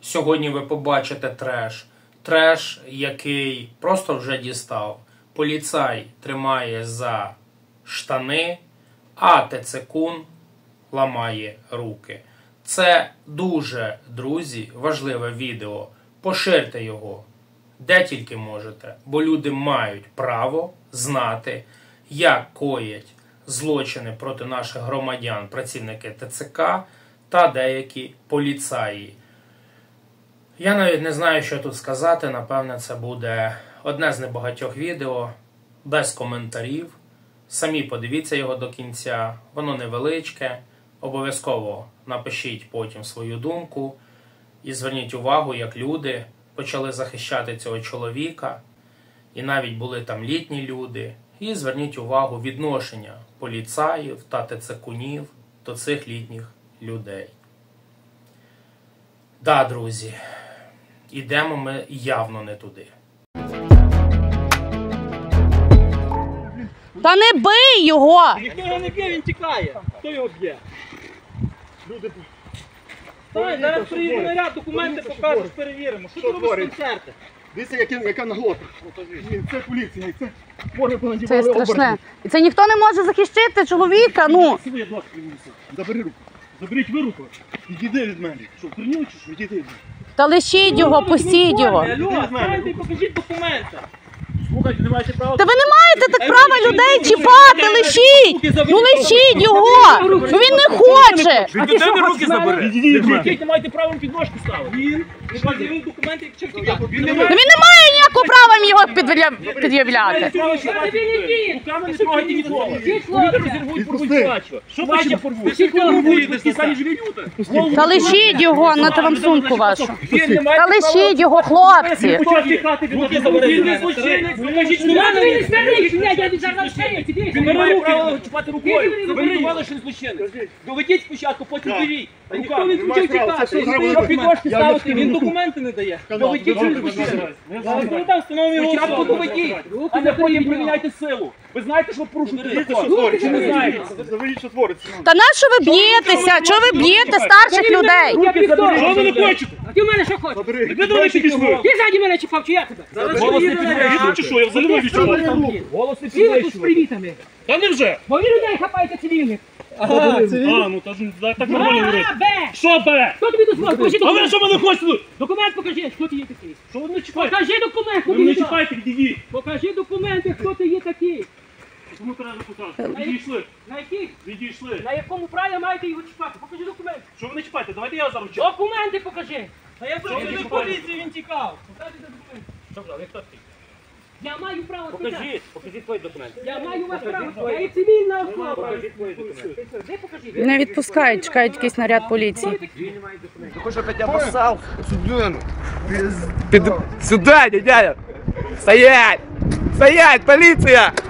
Сьогодні ви побачите треш. Треш, який просто вже дістав. Поліцай тримає за штани, а ТЦКун ламає руки. Це дуже, друзі, важливе відео. Поширте його де тільки можете, бо люди мають право знати, як коять злочини проти наших громадян, працівники ТЦК та деякі поліцаї. Я навіть не знаю, що тут сказати. Напевне, це буде одне з небагатьох відео, без коментарів. Самі подивіться його до кінця, воно невеличке. Обов'язково напишіть потім свою думку і зверніть увагу, як люди почали захищати цього чоловіка. І навіть були там літні люди. І зверніть увагу відношення поліцаїв та ТЦКунів до цих літніх людей. Да, друзі, ідемо ми явно не туди. Та не бий його! Ніхто його не б'є, він тікає. Хто його б'є? Люди... Зараз приїде наряд, документи покажеш, перевіримо. Що ти робиш концерти? Дивіться, яка наглота. Це поліція, це може Це страшне. І це ніхто не може захищати чоловіка, ну. Забери руку. Заберіть ви руку. Відійди від мене. Що, прийняли чи що? Відійди від мене. Та лишіть його, пустіть його. Алло, станьте і покажіть документи. Слухайте, не маєте права. Та ви не маєте так права людей чіпати, лишіть! Ну лишіть його! Ну він не хоче! Від людини руки забери. Відійдіть, не маєте права підножку ставити. Він пред'явив документи, як чертика. Він не має ніякого права їм його пред'являти. Руками не трогайте нікого. Люди розірвуть, порвуть плачу. Що плаче порвуть? Такі самі живі люди. Та лишіть його, нате вам сумку вашу. Та лишіть його, хлопці. Він не має права чіпати рукою. Ви винували, що він злочинець. Доведіть спочатку, потім беріть. Ніхто не хоче тікати. Що підножки ставити, він документи не дає. Доведіть, що він злочинець. Ви там встановлюємо спочатку доведіть, а не потім приміняйте силу. Ви знаєте, що порушуєте закон? Чи не знаєте? Заведіть, що твориться. Та на що ви б'єтеся? Чого ви б'єте старших людей? Що ви не хочете? А ти в мене що хочеш? Забери. Ви до мене пішли. Ти ззаді мене чіпав, чи я тебе? Голос не підвищує, чи що? Я взагалі не відчуваю. Голос не Сіли тут з підвищує. привітами. Та не вже. Бо ви людей хапаєте цивільних. Ну так нормально говорити. Бе! Що бе? Хто тобі дозволив? Покажи А ви документ. що мене хочете? Документ покажи, хто ти є такий. Що ви не чіпаєте? Покажи документ, хто Ви ти мене є такий. чіпаєте, відійдіть. Покажи документи, хто ти є такий. Кому треба показати? Відійшли. На яких? Відійшли. На якому праві маєте його чіпати? Покажи документи. Що ви не чіпаєте? Давайте я заручу. Документи покажи. А я працюю поліції, він тікав. Покажи документи. Добре, ви хто такий? Я маю право спитати. Покажіть твої документи. Я маю вас право. Я є цивільна особа. Покажіть твої документи. Ви покажіть. Не відпускають, чекають якийсь наряд поліції. Ты хочешь, чтобы я тебя поссал? Сюда, дядя! Стоять! Стоять, полиция!